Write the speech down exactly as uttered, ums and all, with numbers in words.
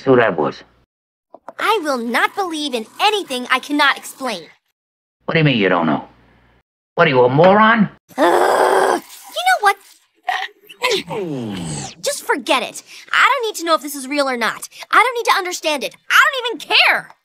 who that was? I will not believe in anything I cannot explain. What do you mean you don't know? What are you, a moron? Uh, you know what? Just forget it. I don't need to know if this is real or not. I don't need to understand it. I don't even care.